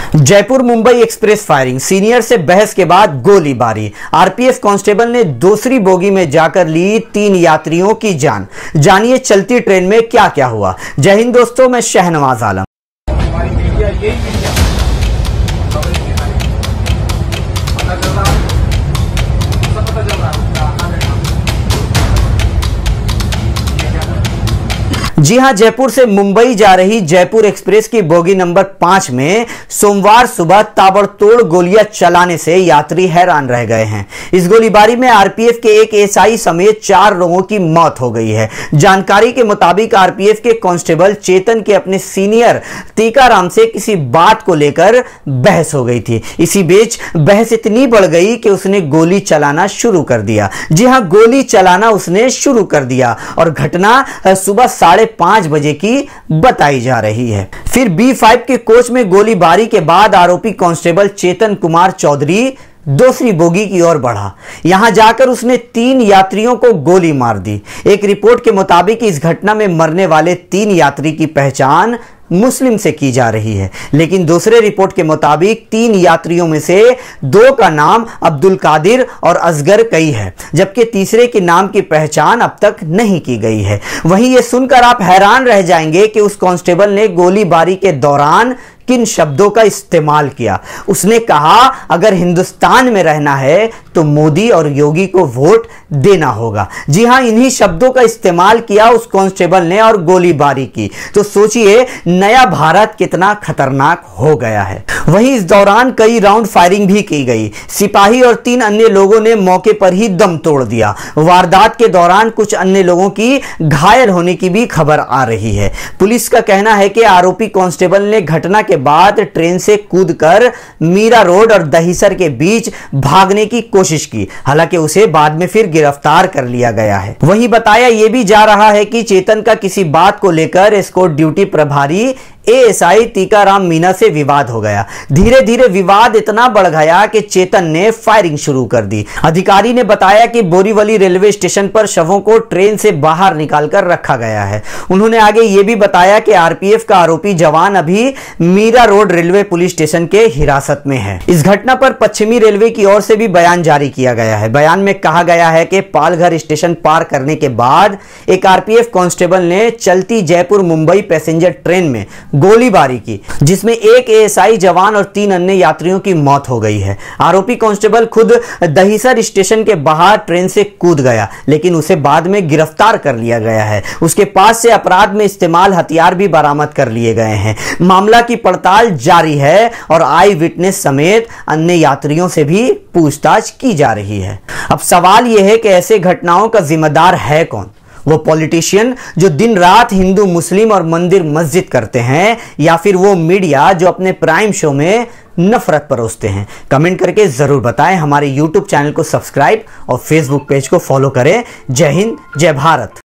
Jaipur Mumbai express firing, senior से बहस के बाद गोलीबारी। आरपीएफ कांस्टेबल ने दूसरी बोगी में जाकर ली 3 यात्रियों की जान। जानिए चलती ट्रेन में क्या क्या हुआ। जय हिंद दोस्तों, मैं शहनवाज आलम। जी हां, जयपुर से मुंबई जा रही जयपुर एक्सप्रेस की बोगी नंबर 5 में सोमवार सुबह ताबड़तोड़ गोलियां चलाने से यात्री हैरान रह गए हैं। इस गोलीबारी में आरपीएफ के एक एसआई समेत 4 लोगों की मौत हो गई है। जानकारी के मुताबिक आरपीएफ के कांस्टेबल चेतन के अपने सीनियर टीकाराम से किसी बात को लेकर बहस हो गई थी। इसी बीच बहस इतनी बढ़ गई कि उसने गोली चलाना शुरू कर दिया। जी हां, गोली चलाना उसने शुरू कर दिया और घटना सुबह 5:30 बजे की बताई जा रही है। फिर B5 के कोच में गोलीबारी के बाद आरोपी कांस्टेबल चेतन कुमार चौधरी दूसरी बोगी की ओर बढ़ा। यहां जाकर उसने 3 यात्रियों को गोली मार दी। एक रिपोर्ट के मुताबिक इस घटना में मरने वाले 3 यात्री की पहचान मुस्लिम से की जा रही है, लेकिन दूसरे रिपोर्ट के मुताबिक 3 यात्रियों में से 2 का नाम अब्दुल कादिर और असगर कई है, जबकि तीसरे के नाम की पहचान अब तक नहीं की गई है। वहीं यह सुनकर आप हैरान रह जाएंगे कि उस कांस्टेबल ने गोलीबारी के दौरान किन शब्दों का इस्तेमाल किया। उसने कहा, अगर हिंदुस्तान में रहना है तो मोदी और योगी को वोट देना होगा। जी हां, इन्हीं शब्दों का इस्तेमाल किया उस कांस्टेबल ने और गोलीबारी की। तो सोचिए नया भारत कितना खतरनाक हो गया है। वहीं इस दौरान कई राउंड फायरिंग भी की गई। सिपाही और 3 अन्य लोगों ने मौके पर ही दम तोड़ दिया। वारदात के दौरान कुछ अन्य लोगों की घायल होने की भी खबर आ रही है। पुलिस का कहना है कि आरोपी कांस्टेबल ने घटना के बाद ट्रेन से कूदकर मीरा रोड और दहीसर के बीच भागने की कोशिश की। हालांकि उसे बाद में फिर गिरफ्तार कर लिया गया है। वहीं बताया यह भी जा रहा है कि चेतन का किसी बात को लेकर एस्कॉर्ट ड्यूटी प्रभारी एएसआई टीकाराम मीना से विवाद हो गया। धीरे धीरे विवाद इतना बढ़ गया कि चेतन ने फायरिंग शुरू कर दी। अधिकारी ने बताया कि बोरीवली रेलवे स्टेशन पर शवों को ट्रेन से बाहर निकालकर रखा गया है। उन्होंने आगे यह भी बताया कि आरपीएफ का आरोपी जवान अभी Mira road railway police station के हिरासत में है। इस घटना पर पश्चिमी रेलवे की ओर से भी बयान जारी किया गया है। बयान में कहा गया है कि पालघर स्टेशन पार करने के बाद एक आरपीएफ कांस्टेबल ने चलती जयपुर मुंबई पैसेंजर ट्रेन में गोलीबारी की, जिसमें एक एएसआई जवान और 3 अन्य यात्रियों की मौत हो गई है। आरोपी कांस्टेबल खुद दहीसर स्टेशन के बाहर ट्रेन से कूद गया, लेकिन उसे बाद में गिरफ्तार कर लिया गया है। उसके पास से अपराध में इस्तेमाल हथियार भी बरामद कर लिए गए हैं। मामला की पड़ताल जारी है और आई विटनेस समेत अन्य यात्रियों से भी पूछताछ की जा रही है। अब सवाल यह है कि ऐसे घटनाओं का जिम्मेदार है कौन? वो पॉलिटिशियन जो दिन रात हिंदू मुस्लिम और मंदिर मस्जिद करते हैं, या फिर वो मीडिया जो अपने प्राइम शो में नफरत परोसते हैं? कमेंट करके जरूर बताएं। हमारे YouTube चैनल को सब्सक्राइब और Facebook पेज को फॉलो करें। जय हिंद, जय भारत।